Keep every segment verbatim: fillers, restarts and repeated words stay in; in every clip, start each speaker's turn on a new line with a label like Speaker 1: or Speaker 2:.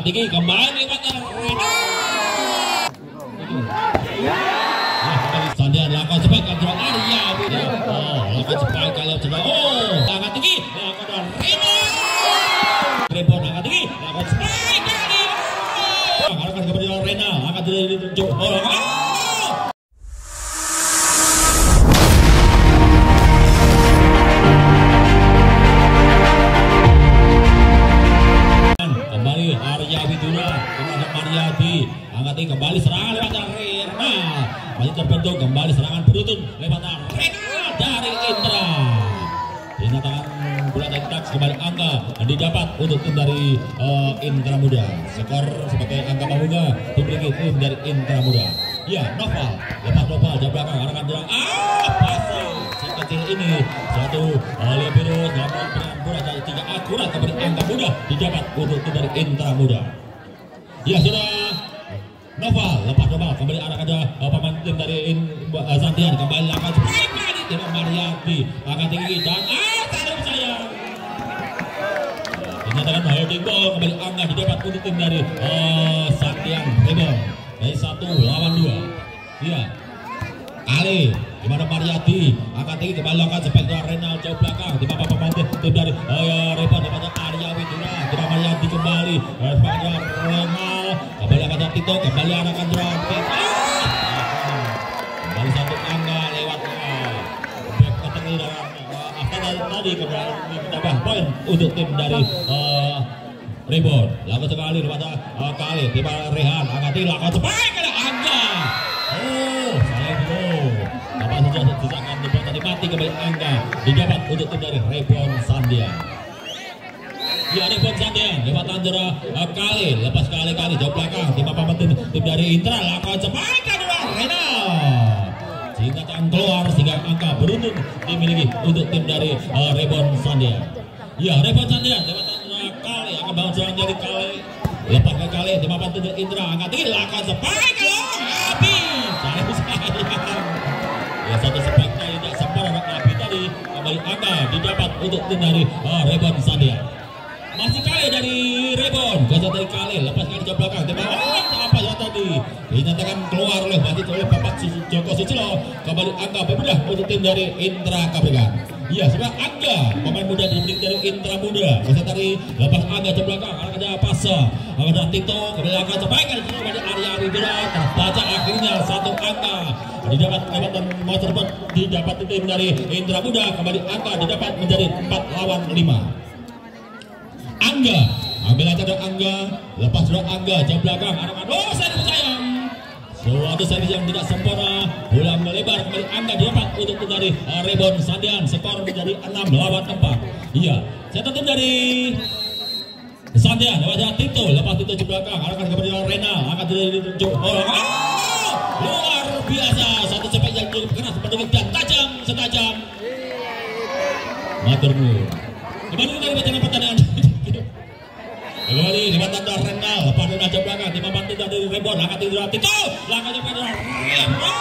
Speaker 1: tinggi kembali pada Rena. Sandian lakukan cepat kontrol Arya Bida. Oh, lakukan cepat kalau sudah. Oh, angkat tinggi lakukan Rena. Rebound angkat tinggi lakukan cepat kali. Lakukan kepada Rena, angkat dari tunjuk. Oh, kembali Arya Widura kepada Mariadi, angkat tinggi kembali serangan lewat Rena. Masih terbentuk kembali serangan beruntun lewat Rena dari Indra. Dinyatakan bola dari touch kembali angka didapat untuk tim dari uh, Indra Muda. Skor sebagai angka pembuka tim tim dari Indra Muda. Ya, Noval lepas Noval jauh belakang arahkan bola. Ah, pasang si kecil ini satu oleh biru dalam peran bola dari tiga akurat kembali angka muda didapat untuk tim dari Indra Muda. Ya sudah. Noval lepas Noval kembali arahkan aja uh, pemain tim dari uh, Santian kembali lakukan baik kali tim Mariati angkat tinggi dan ah tak sayang. Dinyatakan holding ball kembali angka didapat untuk tim dari uh, Santian Rebel dari satu lawan dua. Iya. Kali di mana Mariati angkat tinggi kembali lakukan spektor Renal jauh belakang di bawah pemain tim dari uh, Rebel daripada Arya Widura tidak Mariati kembali spektor Renal kembali akan Tito kembali arahkan Dranti kembali satu angka lewat back ketemu dalam apa tadi kembali menambah poin untuk tim dari uh, Rebound lakukan sekali kepada uh, kali tiba Rehan angkat lakukan sebaik ada angka. Oh saya dulu apa saja sisakan dibuat tadi mati kembali angka didapat untuk tim dari Rebound Sandian. Ya, Rebound Sandian lewat Tanjura uh, kali lepas kali-kali jauh belakang tim apa tim, tim dari Indra lakukan sebaik kedua Rena sehingga tangan keluar sehingga angka beruntun dimiliki untuk tim dari uh, Rebound Sandian. Ya, Rebound Sandian lewat Tanjura kali akan bangun serangan dari kali lepas ke kali tim apa tim dari Indra angkat tinggi lakukan sebaik kalau habis saya sayang. Ya, satu sebaik tadi tidak sempurna Abi tadi kembali angka didapat untuk tim dari uh, Rebound Sandian. Masih kali dari Rebound, gajah dari kali lepas kali jauh belakang di bawah apa ya tadi dinyatakan keluar oleh Bandit oleh Bapak Joko Susilo kembali angka bermudah untuk tim dari Indra Kabrikan. Iya sebenarnya angga pemain muda dari dari Indra Muda gajah tadi lepas angga jauh belakang ada Pasa ada Tito kembali angka sebaik kali dari Arya Widura terbaca akhirnya satu angka didapat lewat dan mau terbang didapat tim dari Indra Muda kembali angka didapat menjadi empat lawan lima. Angga ambil aja dari Angga lepas dari Angga jauh belakang arahkan oh saya sayang suatu servis yang tidak sempurna bola melebar kembali Angga didapat untuk dari uh, Rebound Sandian skor menjadi enam lawan empat. Iya saya tetap dari Sandian lewat Tito lepas Tito jauh belakang arahkan kepada Rena angkat dari tunjuk oh, oh luar biasa satu cepat yang cukup keras berdengit dan tajam setajam maturnu kembali dari bacaan pertandingan. Kembali lewat tanda Renal lepas dari jauh belakang tim membantu dari Rebound angkat Indra Tito langkah cepat dari Reno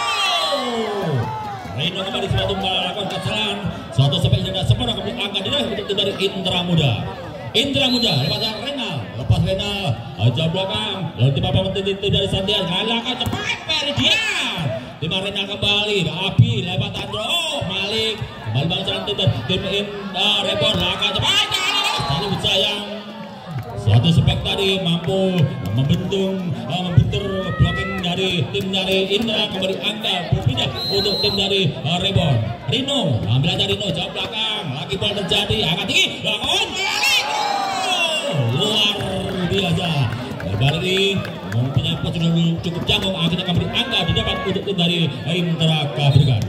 Speaker 1: Reno kembali suatu melakukan kesalahan suatu sampai tidak sempurna kembali angkat dia untuk dari Indra Muda Indra Muda lewat dari Renal lepas Renal jauh belakang lalu tim membantu dari Sandian langkah cepat Meridian tim Renal kembali Abi lewat Andro oh Malik kembali bangsa tim tim Indra Rebound langkah cepat kali sayang. Suatu spek tadi mampu membentung uh, membentur blocking dari tim dari Indra kembali angka berpindah untuk tim dari uh, Rebound Rino ambil aja Rino jauh belakang lagi bola terjadi angkat tinggi bangun balik oh, luar biasa balik ini mempunyai posisi cukup jangkau akhirnya kembali angka didapat untuk tim dari Indra Kabrikan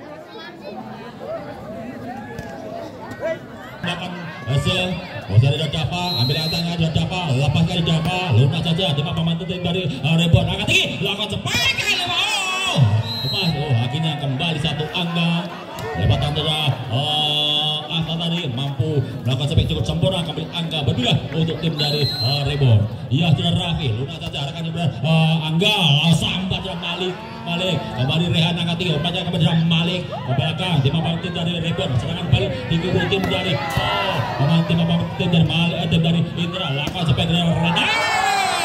Speaker 1: belakang hasil Bosan dari Java, ambil atasnya dari Java, lepas kali Java, lunas saja, cepat pemantu dari uh, Rebound, angkat tinggi, lakukan cepat kali, oh, lepas, oh, akhirnya kembali satu angka, lepas tanda uh, angka tadi mampu melakukan spek cukup sempurna, kembali angka berbeda untuk tim dari uh, Rebound. Iya sudah Raffi, lunas saja, rekan juga uh, angga, sambat dan Malik, Malik, kembali Rehan angkat tinggi, umpannya kembali dari Malik, ke belakang, tim pemantu dari Rebound, serangan balik, tinggi tim dari uh, pemantu tim dari Malik, tim dari Indra, lakukan spek dari Rehan.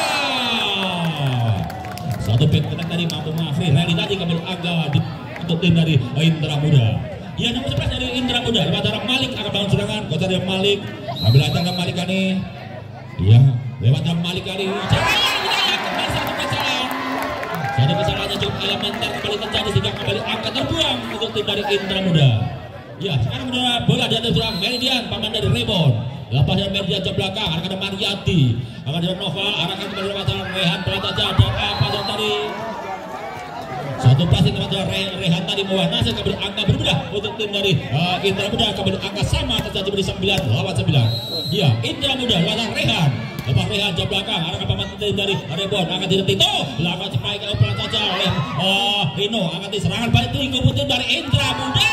Speaker 1: tim dari Indra Muda. Ya, nomor sebelas dari Indra Muda lewat arah Malik akan bangun serangan. Kota dari Malik ambil ancang ke Malik kali. Ya, lewat arah Malik kali. Satu kesalahan. Satu kesalahannya cukup elementer kembali terjadi sehingga kembali angkat terbuang untuk tim dari Indra Muda. Ya, sekarang udah bola di atas serang Median, paman dari Rebon. Lepas dari Median ke belakang, akan ada Mariati, akan ada Nova, arahkan kembali lewat arah Rehan Prataja dan apa yang tadi. Satu passing kepada Re Rehan tadi mewah nasib kembali angka berbeda untuk tim dari uh, Indra Muda kembali angka sama terjadi di sembilan lawan sembilan. Ya, Indra Muda lewat Rehan. Lepas Rehan ke belakang, arahkan paman tim dari Rebon akan tidak Tito, belakang cepai ke Prataja oleh uh, Rino akan diserangan balik tinggi tim dari Indra Muda.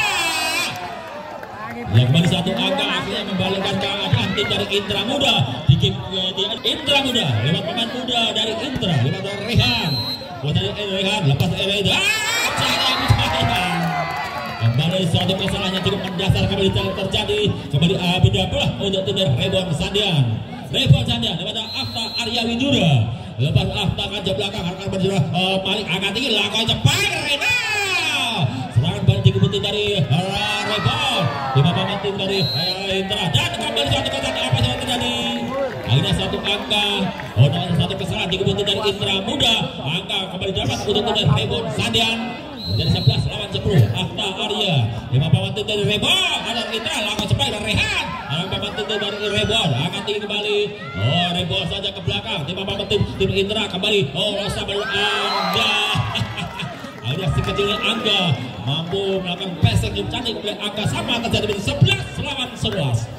Speaker 1: Yang kembali satu angka akhirnya membalikkan keadaan tim dari Indra Muda di game uh, Indra Muda lewat pemain muda dari Indra lewat dari Rehan. Buat dari Rehan lepas dari Rehan. Kembali satu kesalahan yang cukup mendasar kembali terjadi kembali uh, beda bola untuk tim dari Rebon Sandian. Rebon Sandian lewat Afta Arya Widura. Lepas Afta kan ke belakang akan berjuang uh, Malik angkat tinggi langkah cepat Rena. Serangan balik dikebutin dari uh, Rebon. Lima pemain tim dari Indra dan kembali satu kesalahan apa yang terjadi? Akhirnya satu angka, oh dengan satu kesalahan dikebutin dari Indra Muda. Angka kembali dapat untuk tim dari Rebon Sandian menjadi sebelas lawan sepuluh. Afta Arya, lima pemain tim dari Rebon ada Indra langkah cepat dan Rehan. Lima pemain tim dari Rebon akan tinggi kembali. Oh Rebon saja ke belakang. Lima pemain tim tim Indra kembali. Oh Rosa baru Angga. Akhirnya si kecilnya Angga mampu melakukan pesek yang cantik oleh angka sama terjadi menjadi sebelas lawan sebelas.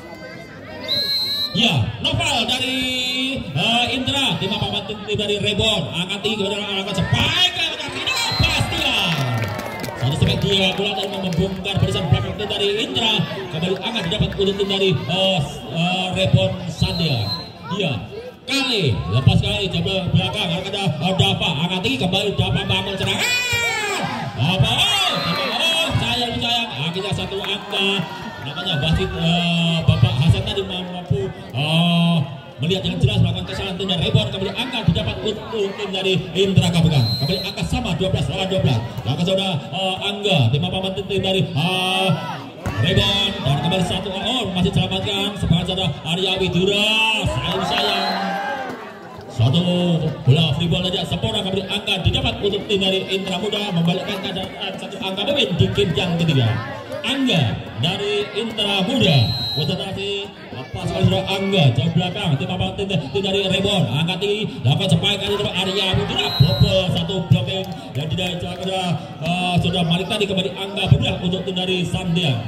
Speaker 1: Ya, Novel dari uh, Indra, tim apa tim dari Rebon angkat tinggi kepada angka cepat ke Rino Bastian. Satu sepak dia bola dari membongkar barisan belakang tim dari Indra kembali angkat didapat untuk tim dari uh, uh, Rebon Sandia. Iya, kali lepas kali coba belakang akan ada uh, Dava angkat tinggi kembali Dava bangun serangan. Apa? Oh, sayang sayang akhirnya satu angka namanya Basit uh, Bapak Hasan tadi mampu uh, melihat dengan jelas melakukan kesalahan tim dari Rebon kembali angka didapat untuk tim dari Indra Kabupaten kembali angka sama dua belas lawan dua belas. Maka sudah uh, Angga tim apa tim dari uh, Rebon dan kembali satu oh masih selamatkan sepakat saudara Arya Widura sayang sayang satu bola free ball saja sempurna kembali angka didapat untuk tim dari Indra Muda membalikkan keadaan satu angka pemain di game yang ketiga. Angga dari Indra Muda konsentrasi lepas kali sudah Angga jauh belakang tim apa tim, tim dari Rebon angkat tinggi lakukan cepat kali itu Arya Widura bobol satu blocking yang tidak sudah uh, sudah Malik tadi kembali Angga berbelah untuk tim dari Sandian.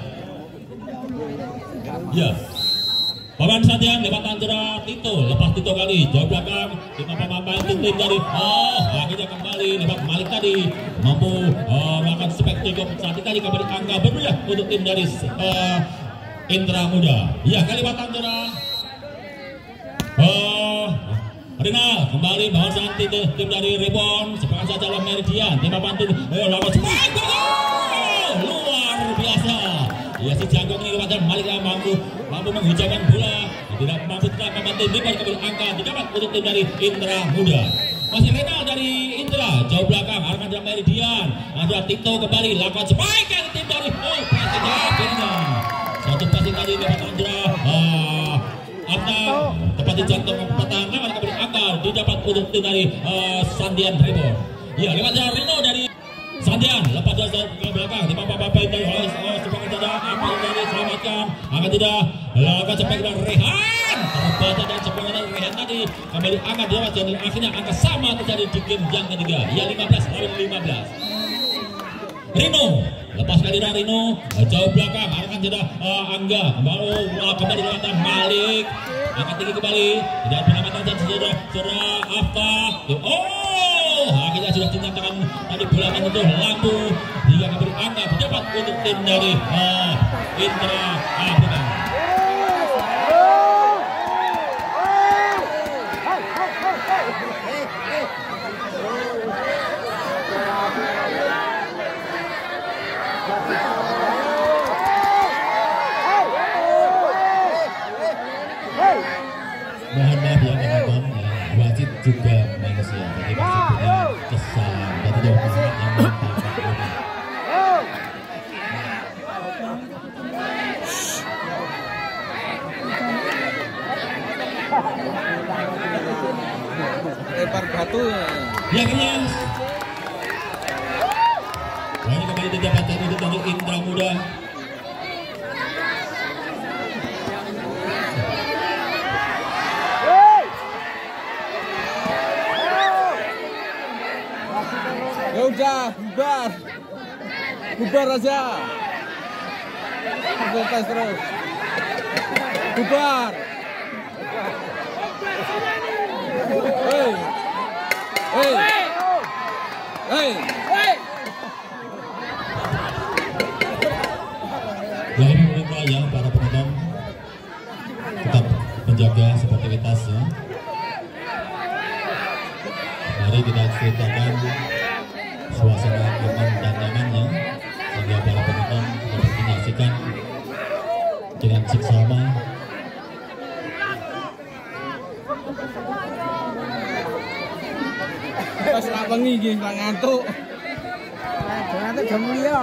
Speaker 1: Ya, Paman Sandian lewat antara Tito lepas Tito kali jauh belakang tim apa tim, tim dari oh akhirnya kembali lewat Malik tadi mampu uh, melakukan spektakel saat tadi kembali Angga berbelah untuk tim dari uh, Indra Muda. Ya kalimat antara oh Renal kembali bahwa saat tim, tim dari Rebon sepakat saja dalam Meridian tim apa tim eh lawan oh, luar biasa. Ya si jago ini lewat Malik yang mampu mampu menghijaukan bola tidak mampu tetap membantu tim kembali angka didapat untuk tim dari Indra Muda. Masih Renal dari Indra jauh belakang arahkan dalam Meridian ada Tito kembali lakukan sebaiknya tim dari oh passing akhirnya satu passing tadi lewat Indra uh, Abna tepat di jantung pertahanan kembali angka didapat untuk tim dari uh, Sandian Rebon. Ya lewat Rino dari Sandian lepas dari ke belakang di apa-apa dari oh sepakat saja apa yang dari selamatkan akan tidak lakukan cepat dari Rehan terbaca dan sempurna dari Rehan tadi kembali angka didapat dan akhirnya angka sama terjadi di game yang ketiga ya lima belas lawan lima belas. Rino lepas kali dari Rino jauh belakang arahkan sudah uh, Angga baru uh, kembali lewat Malik angkat tinggi kembali tidak penamatan dan sudah sudah apa oh akhirnya sudah dinyatakan tadi bola menyentuh lampu hingga kembali angka didapat untuk tim dari uh, Indra Kabupaten.
Speaker 2: Mohon maaf ya teman-teman, wasit juga manusia, jadi pasti punya kesalahan dan tidak berkenan yang
Speaker 3: lempar batu ya.
Speaker 1: Ya kenyang. Wah, ini kembali didapatkan untuk untuk Indra Muda.
Speaker 3: Ya udah, bubar. Bubar aja. Tes terus. Bubar. Hei. Hei. Hei.
Speaker 1: Yang ini meminta ya para penonton tetap menjaga sportivitasnya. Mari kita ceritakan suasana aman dan nyamannya sehingga para penonton dapat menyaksikan dengan seksama.
Speaker 3: Pas ra wengi iki ra ngantuk.
Speaker 4: Ngantuk jam mulia.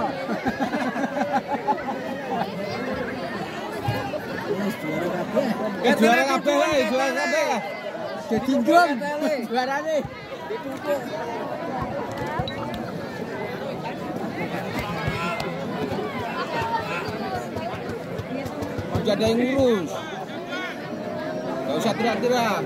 Speaker 3: Wis juara kabeh. Juara kabeh, juara kabeh.
Speaker 4: Ditinggung juarane. Ditumpuk.
Speaker 3: Masih ada yang ngurus. Gak usah teriak-teriak.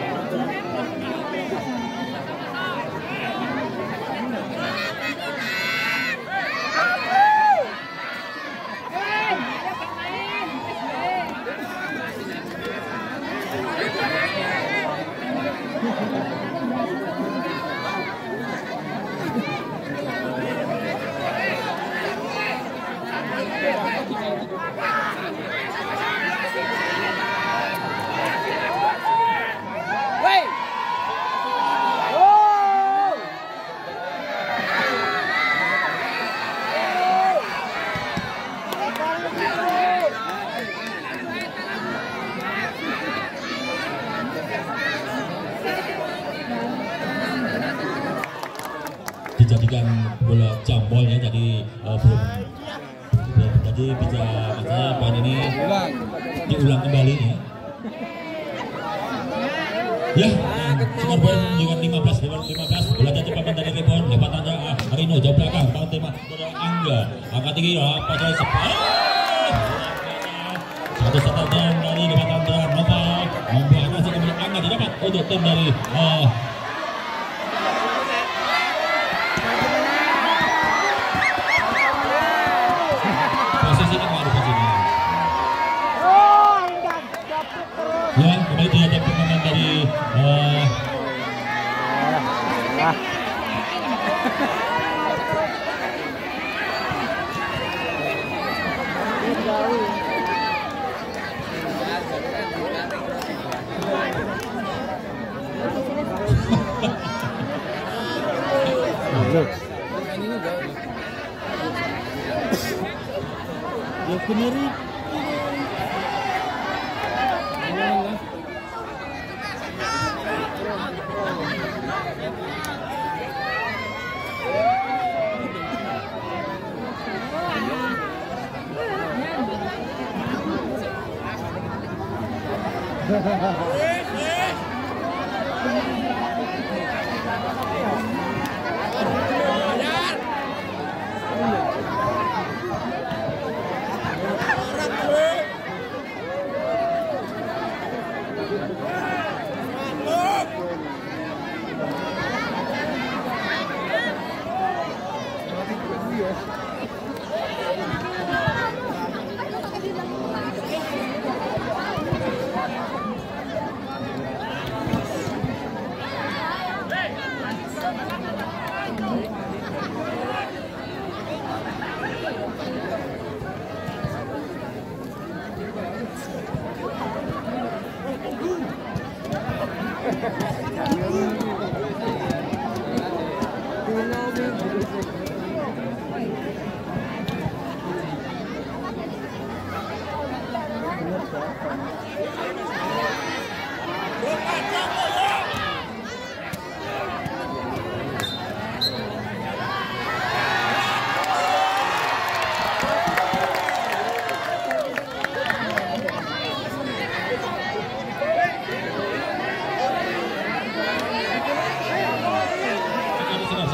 Speaker 1: Dijadikan bola jambol ya, jadi uh, belum jadi bisa maksudnya poin ini diulang kembali ya. Ya, skor poin dengan lima belas lima belas. Bola jatuh papan dari rebound, lepas tanda uh, Rino jauh belakang, bang tema dari Angga, angkat tinggi ya, pasal sepuluh. Satu setangan dari lepas tanda Nova, membuat kasih kemudian Angga didapat untuk tim dari uh, ya, kembali dihadap pemain dari uh,
Speaker 4: Ya bener.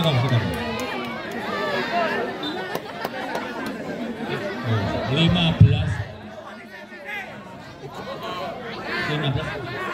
Speaker 1: skor skor. lima belas lima belas.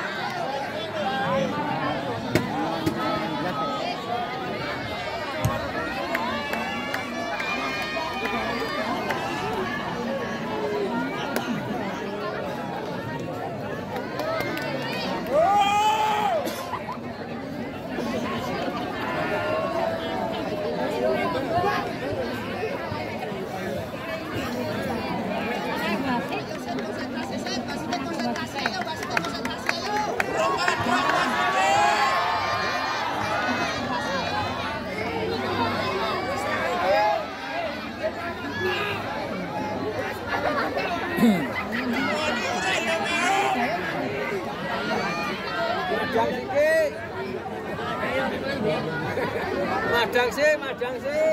Speaker 4: Madang sih, madang sih.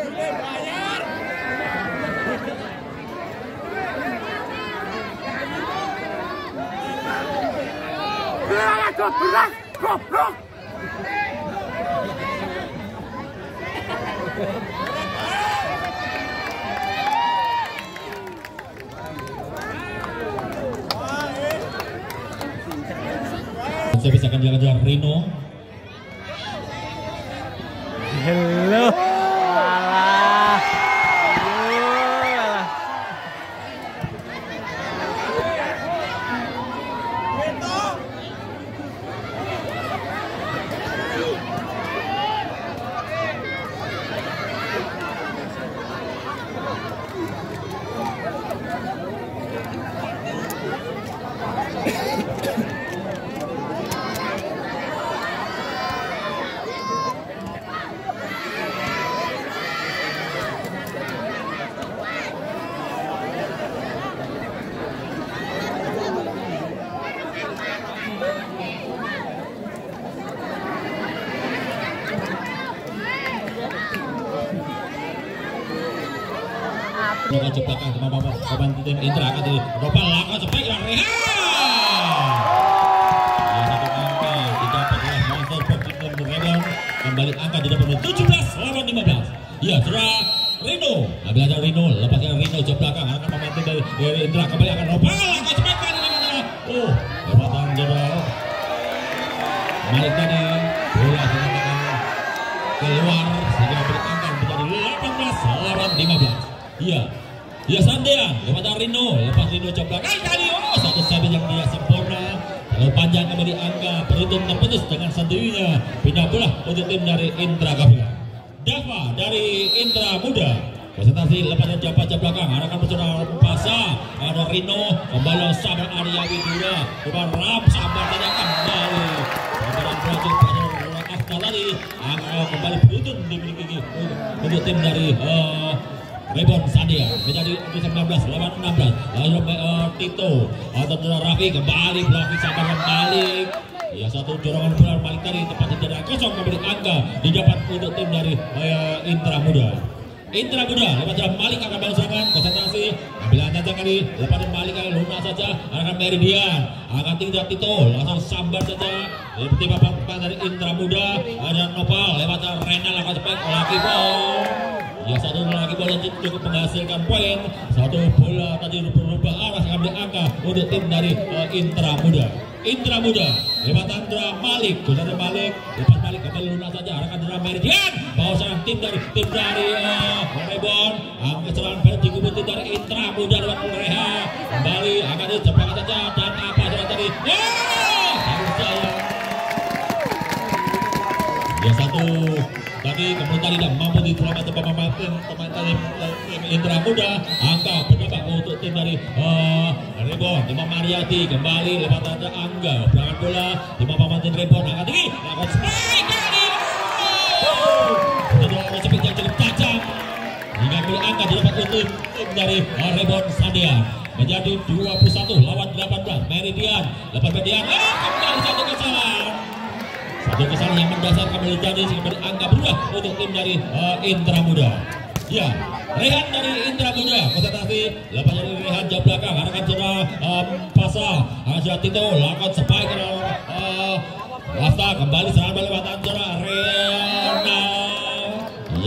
Speaker 4: Bayar. Goblok, goblok.
Speaker 1: Saya bisa akan jalan-jalan Rino.
Speaker 4: Hello. Alah. Alah.
Speaker 1: Bukan jebakan sama pemain tim Indra akan di Nopal lakukan sebaik dan Rehan. Ya satu angka didapat oleh Monster Pop tim Rebon. Kembali angka didapat oleh tujuh belas lawan lima belas. Ya sudah Rino. Ambil aja Rino, lepaskan Rino jauh belakang akan pemain tim dari, dari Indra kembali akan Nopal lakukan sebaik dan Rehan. Oh, lepaskan jadwal. Malik tadi bola dikatakan keluar sehingga berangkat menjadi delapan belas lawan lima belas. Iya, iya Sandean, lewat Rino, lepas Rino coba kali oh satu save yang dia sempurna. Lalu panjang kembali angka, beruntun terputus dengan sendirinya. Pindah bola untuk tim dari Indra Gabungan. Dava dari Indra Muda, presentasi lepas dan jumpa jam belakang, arahkan bersama Pasa, ada Rino, kembali sabar Arya Widura, coba Ram sabar saja kembali. Sabaran berlanjut pada Afta tadi, angka kembali beruntun dimiliki untuk tim dari uh, Rebon Sandia menjadi sembilan belas lawan enam belas. Lalu uh, Tito atau Raffi kembali belakang sabar kembali. Ya satu dorongan bola balik tadi tepat di dada kosong kembali angka didapat untuk tim dari uh, Indra Muda. Indra Muda lepas dalam Malik akan balas serangan konsentrasi ambil ancaman kali lepas dari Malik kali lunas saja akan Meridian akan tinggal Tito langsung sambar saja seperti bapak dari Indra Muda ada Nopal lewat Renal akan cepat lagi ball. Ya satu lagi bola cukup menghasilkan poin. Satu bola tadi berubah arah mengambil angka untuk tim dari uh, Indra Muda. Indra Muda lewat Andra Malik, dari Malik, lepas Malik kembali lunas saja arahkan Andra Meridian. Bawa serang tim dari tim dari uh, Rebon. Angkat serangan balik dikubur tim dari Indra Muda lewat Reha. Kembali akan dicepat saja dan apa sudah tadi? Oh, harus sayang. Ya satu tadi kemudian tidak mampu diselamatkan pemain tim pemain tim Indra Muda. Angka berdampak untuk tim dari uh, Rebon. Tim Mariati kembali lepas ada Angga belakang bola tim pemain tim Rebon angkat tinggi lakukan strike kali. Itu lakukan speed yang cukup tajam hingga kembali angka didapat untuk tim dari uh, Rebon Sandia menjadi dua puluh satu lawan delapan belas. Meridian lepas Meridian oh, kembali satu kesalahan. Satu kesalahan yang mendasar kembali jadi kembali angka berubah untuk tim dari uh, Indra Muda. Ya, Rehan dari Indra Muda konsentrasi lepas dari Rehan jauh belakang arahkan sudah um, Pasa akan sudah Tito lakukan sebaik uh, Lasta kembali serangan balik lewat Anjara Rena.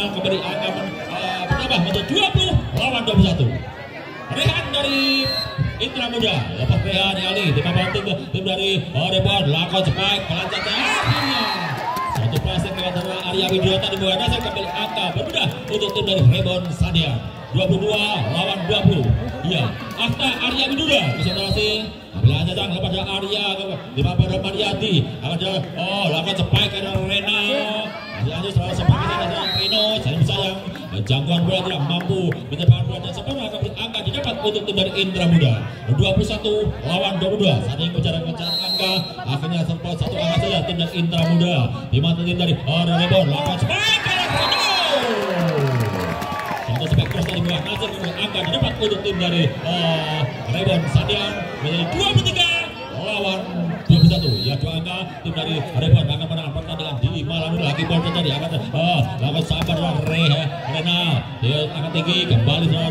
Speaker 1: kembali angka uh, bertambah menjadi dua puluh lawan dua puluh satu. Rehan dari Intra Muda, lepas Rehan kali tim banting tim dari oh, Rebon, lakon cepat pelancar akhirnya satu pasang lewat dari Arya Widiota di bawah dasar kembali angka bermudah untuk tim dari Rebon Sadia dua puluh dua lawan dua puluh. Iya, Afta Arya Widiota konsentrasi ambil aja jang lepas dari Arya di bawah Romaniati akan ada oh lakon cepat ke Rena masih aja selalu sempat kita Reno sayang sayang jangkauan bola tidak mampu mencetak bola dan separuh akan berangka didapat untuk tim dari Indra Muda dua puluh satu lawan dua puluh dua. Saat ini kejar-kejar angka akhirnya sempat satu angka saja tim dari Indra Muda di mana tim dari Rebon lawan spek satu spek terus dari bawah Nasir angka didapat untuk tim dari uh, Rebon Sadian menjadi dua puluh tiga lawan dua puluh satu. Ya dua angka tim dari Rebon akan menang pertandingan di malam ini lagi bol tadi akan oh lawan sabar dan Reha Rena dia akan tinggi kembali dengan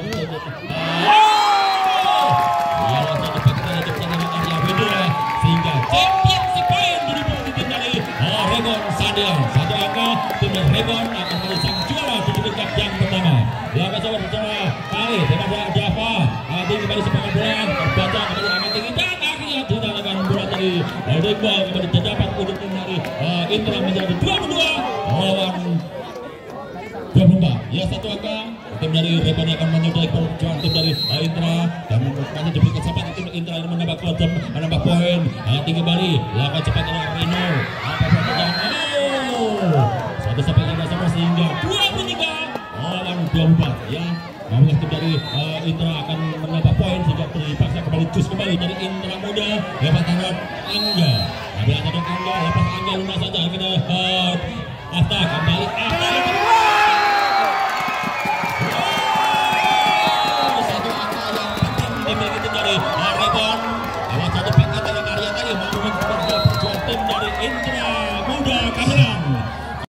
Speaker 1: ya langsung tepat kita cepat dengan Arya Widiota sehingga championship point didapat tim dari Rebon Sadian satu angka tim dari Rebon akan menjadi sang juara di tingkat yang pertama. Ya akan coba bersama kali dengan Java tinggi kembali sepakat bola terbaca kembali akan tinggi dan akhirnya ditahan bola tadi Rebon kembali terdapat untuk tim dari Intra menjadi dua puluh dua lawan dua puluh empat. Ya satu angka tim dari Rebon akan menyudahi perjuangan tim dari Intra dan masih diberi kesempatan tim Intra ini menambah poin menambah poin tinggi kembali lakukan cepat oleh Reno apa pertanyaan oh satu sampai lima sama sehingga dua puluh tiga lawan dua puluh empat. Ya namun tim dari uh, Intra akan menambah poin sehingga terpaksa kembali jus kembali dari Intra Muda lepas tangan Angga ambil tangan Angga lepas Angga lunas saja kita uh, Afta kembali Afta satu angka yang penting dimiliki tim dari uh, Rebon